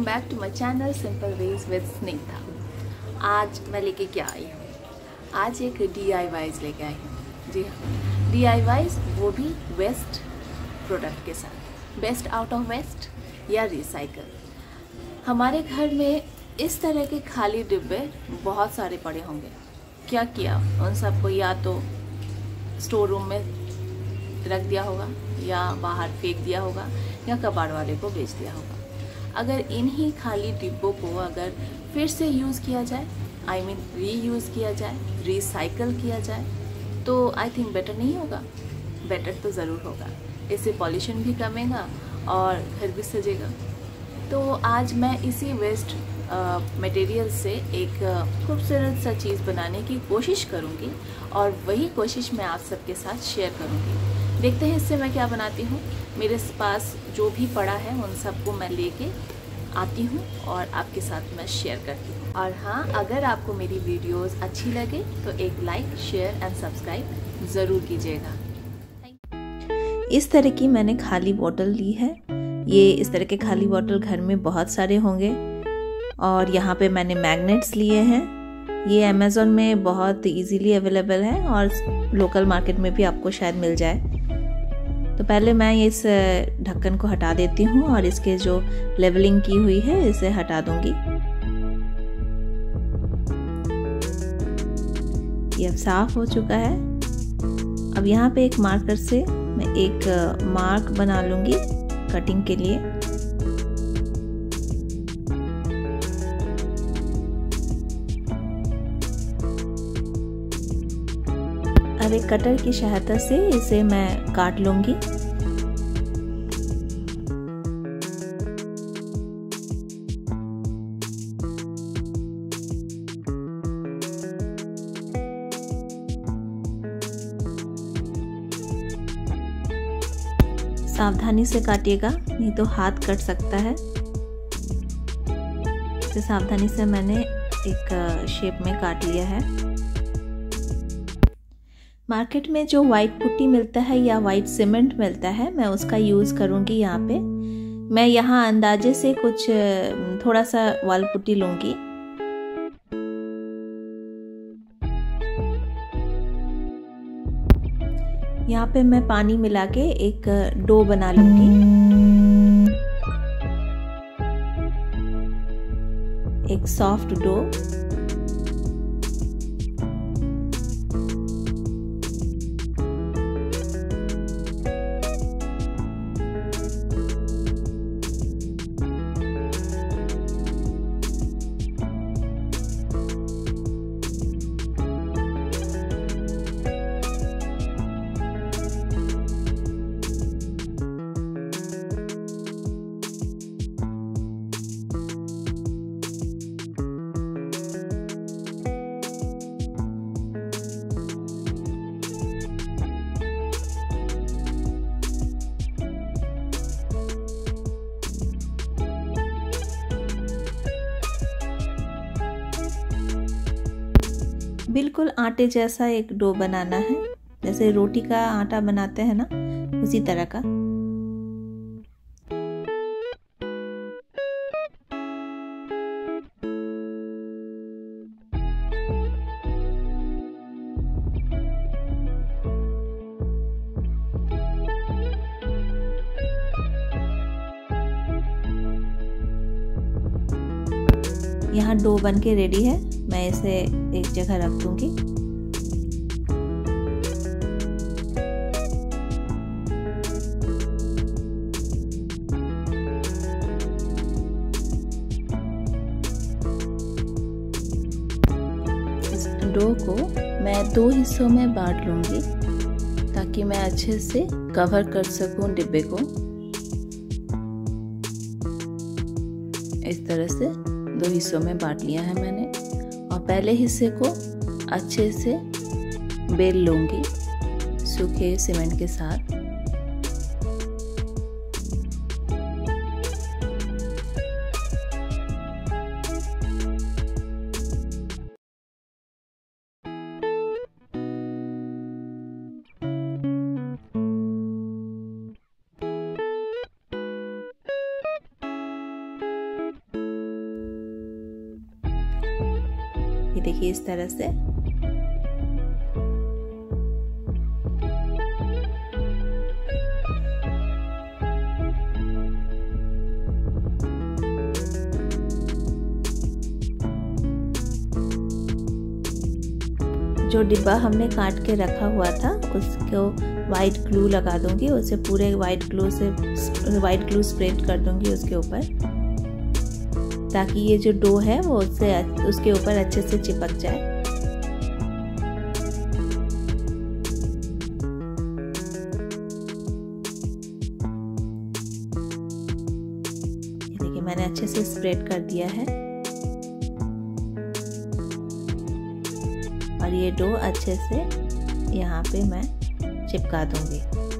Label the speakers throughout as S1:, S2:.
S1: Welcome back to my channel simple veg with Sneha. आज मैं लेके क्या आई हूँ? आज एक DIYs लेके आई हूँ। जी हाँ, DIYs, वो भी वेस्ट प्रोडक्ट के साथ। बेस्ट आउट ऑफ वेस्ट या रिसाइकल। हमारे घर में इस तरह के खाली डिब्बे बहुत सारे पड़े होंगे। क्या किया उन सबको? या तो स्टोर रूम में रख दिया होगा, या बाहर फेंक दिया होगा, या कबाड़ वाले को बेच दिया होगा। अगर इन्हीं खाली डिब्बों को अगर फिर से यूज़ किया जाए, रीयूज़ किया जाए, रिसाइकल किया जाए, तो आई थिंक बेटर नहीं होगा? बेटर तो ज़रूर होगा। इससे पॉल्यूशन भी कमेगा और घर भी सजेगा। तो आज मैं इसी वेस्ट मटेरियल से एक खूबसूरत सा चीज़ बनाने की कोशिश करूँगी और वही कोशिश मैं आप सबके साथ शेयर करूँगी। देखते हैं इससे मैं क्या बनाती हूँ। मेरे पास जो भी पड़ा है उन सबको मैं लेके आती हूँ और आपके साथ मैं शेयर करती हूँ। और हाँ, अगर आपको मेरी वीडियोस अच्छी लगे तो एक लाइक, शेयर एंड सब्सक्राइब ज़रूर कीजिएगा। इस तरह की मैंने खाली बॉटल ली है। ये इस तरह के खाली बॉटल घर में बहुत सारे होंगे। और यहाँ पे मैंने मैग्नेट्स लिए हैं। ये अमेज़ॉन में बहुत इजीली अवेलेबल है और लोकल मार्केट में भी आपको शायद मिल जाए। तो पहले मैं इस ढक्कन को हटा देती हूँ और इसके जो लेवलिंग की हुई है इसे हटा दूंगी। ये अब साफ हो चुका है। अब यहाँ पे एक मार्कर से मैं एक मार्क बना लूंगी कटिंग के लिए। अब एक कटर की सहायता से इसे मैं काट लूंगी। सावधानी से काटिएगा, नहीं तो हाथ कट सकता है। तो सावधानी से मैंने एक शेप में काट लिया है। मार्केट में जो वाइट पुट्टी मिलता है या वाइट सीमेंट मिलता है, मैं उसका यूज़ करूँगी। यहाँ पे मैं यहाँ अंदाजे से कुछ थोड़ा सा वाल पुट्टी लूँगी। यहाँ पे मैं पानी मिला के एक डो बना लूँगी। एक सॉफ्ट डो। बिल्कुल आटे जैसा एक डो बनाना है, जैसे रोटी का आटा बनाते हैं ना, उसी तरह का। यहाँ डो बन के रेडी है। मैं इसे एक जगह रख दूंगी। इस डो को मैं 2 हिस्सों में बांट लूंगी ताकि मैं अच्छे से कवर कर सकूं डिब्बे को। इस तरह से 2 हिस्सों में बांट लिया है मैंने। और पहले हिस्से को अच्छे से बेल लूंगी सूखे सीमेंट के साथ। देखिए इस तरह से। जो डिब्बा हमने काट के रखा हुआ था उसको वाइट ग्लू लगा दूंगी, उसे पूरे वाइट ग्लू स्प्रेड कर दूंगी उसके ऊपर, ताकि ये जो डो है वो उसके ऊपर अच्छे से चिपक जाए। देखिए मैंने अच्छे से स्प्रेड कर दिया है और ये डो अच्छे से यहाँ पे मैं चिपका दूंगी।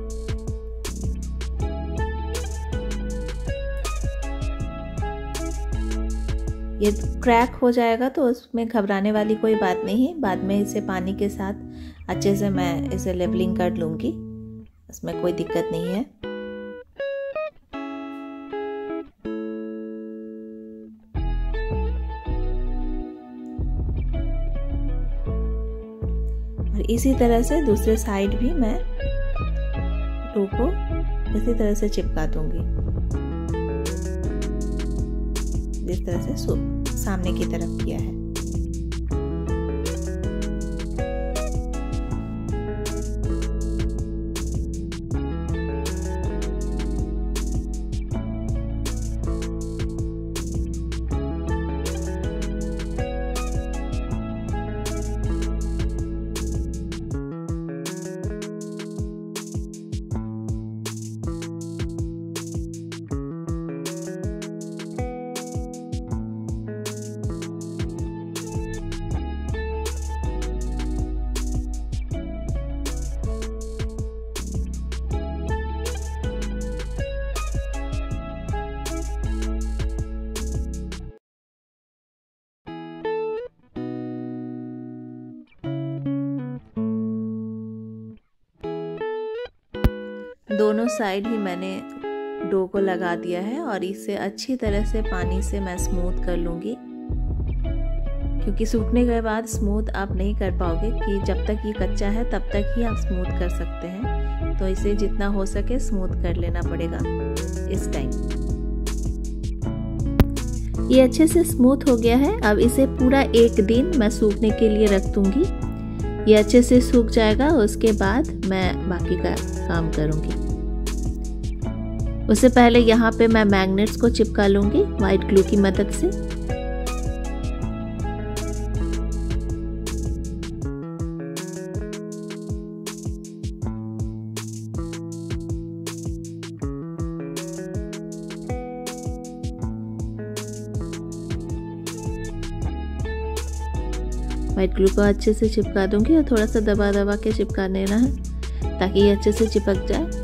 S1: ये क्रैक हो जाएगा तो उसमें घबराने वाली कोई बात नहीं है, बाद में इसे पानी के साथ अच्छे से मैं इसे लेवलिंग कर लूंगी, उसमें कोई दिक्कत नहीं है। और इसी तरह से दूसरे साइड भी मैं डो को इसी तरह से चिपका दूंगी, जिस तरह से सामने की तरफ किया है। दोनों साइड ही मैंने डो को लगा दिया है और इसे अच्छी तरह से पानी से मैं स्मूथ कर लूँगी, क्योंकि सूखने के बाद स्मूथ आप नहीं कर पाओगे, कि जब तक ये कच्चा है तब तक ही आप स्मूथ कर सकते हैं। तो इसे जितना हो सके स्मूथ कर लेना पड़ेगा इस टाइम। ये अच्छे से स्मूथ हो गया है। अब इसे पूरा 1 दिन मैं सूखने के लिए रख दूँगी। ये अच्छे से सूख जाएगा, उसके बाद मैं बाकी का काम करूँगी। उससे पहले यहाँ पे मैं मैग्नेट्स को चिपका लूँगी वाइट ग्लू की मदद से। वाइट ग्लू को अच्छे से चिपका दूंगी और थोड़ा सा दबा दबा के चिपका लेना है ताकि ये अच्छे से चिपक जाए।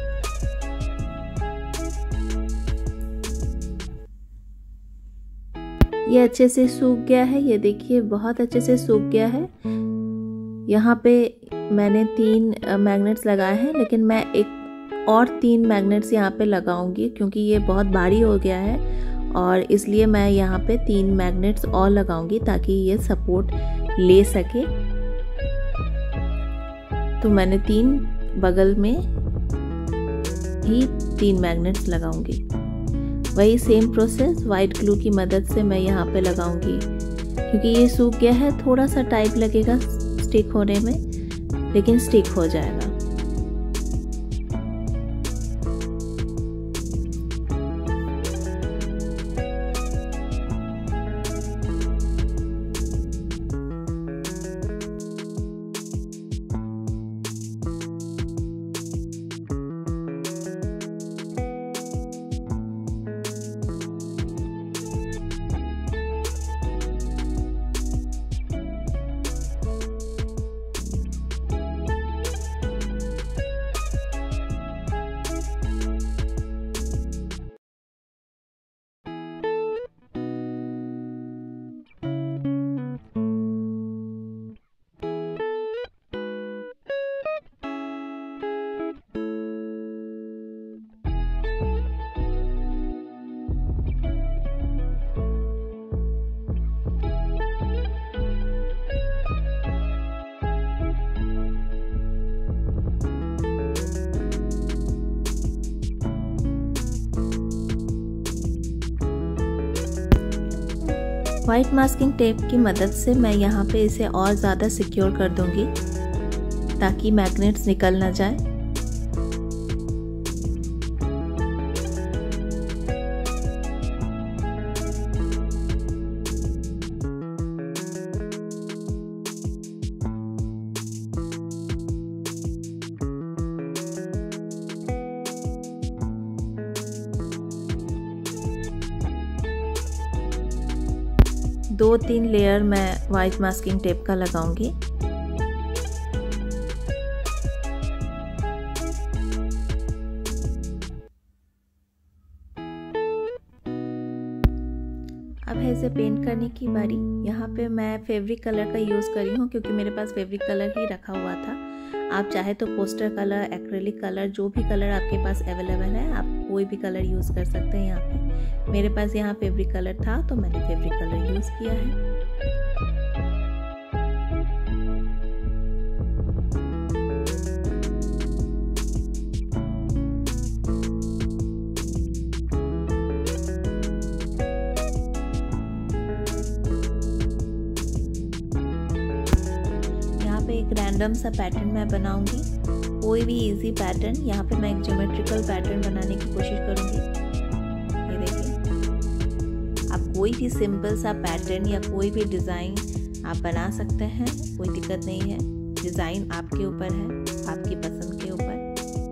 S1: ये अच्छे से सूख गया है, ये देखिए बहुत अच्छे से सूख गया है। यहाँ पे मैंने 3 मैग्नेट्स लगाए हैं, लेकिन मैं एक और 3 मैग्नेट्स यहाँ पे लगाऊंगी क्योंकि ये बहुत भारी हो गया है, और इसलिए मैं यहाँ पे 3 मैग्नेट्स और लगाऊंगी ताकि ये सपोर्ट ले सके। तो मैंने 3 बगल में ही 3 मैग्नेट्स लगाऊंगी। वही सेम प्रोसेस वाइट ग्लू की मदद से मैं यहाँ पे लगाऊंगी। क्योंकि ये सूख गया है, थोड़ा सा टाइम लगेगा स्टिक होने में, लेकिन स्टिक हो जाएगा। वाइट मास्किंग टेप की मदद से मैं यहाँ पे इसे और ज़्यादा सिक्योर कर दूँगी ताकि मैग्नेट्स निकल ना जाए। दो तीन लेयर मैं वाइट मास्किंग टेप का लगाऊंगी। अब है इसे पेंट करने की बारी। यहाँ पे मैं फेब्रिक कलर का यूज़ कर रही हूँ क्योंकि मेरे पास फेब्रिक कलर ही रखा हुआ था। आप चाहे तो पोस्टर कलर, एक्रेलिक कलर, जो भी कलर आपके पास अवेलेबल है आप कोई भी कलर यूज़ कर सकते हैं। यहाँ पे मेरे पास यहाँ फेब्रिक कलर था तो मैंने फेब्रिक कलर यूज़ किया है। एक रैंडम सा पैटर्न मैं बनाऊंगी, कोई भी इजी पैटर्न। यहाँ पे मैं एक ज्योमेट्रिकल पैटर्न बनाने की कोशिश करूंगी। ये देखिए, आप कोई भी सिंपल सा पैटर्न या कोई भी डिज़ाइन आप बना सकते हैं, कोई दिक्कत नहीं है। डिज़ाइन आपके ऊपर है, आपकी पसंद के ऊपर।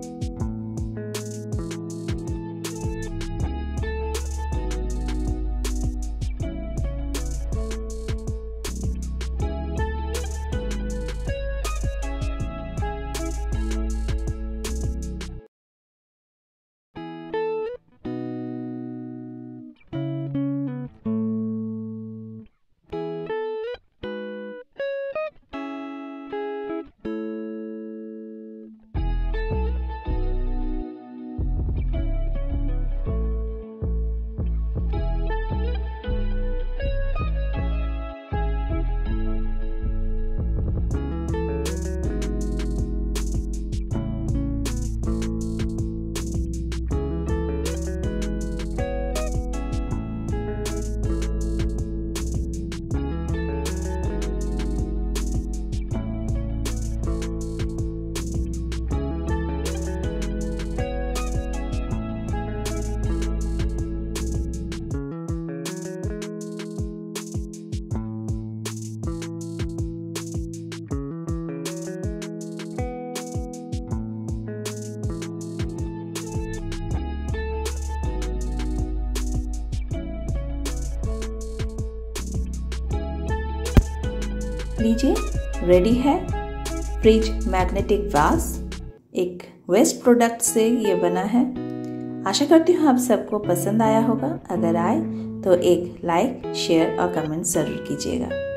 S1: लीजिए, रेडी है फ्रिज मैग्नेटिक वास। एक वेस्ट प्रोडक्ट से ये बना है। आशा करती हूँ आप सबको पसंद आया होगा। अगर आए तो एक लाइक, शेयर और कमेंट ज़रूर कीजिएगा।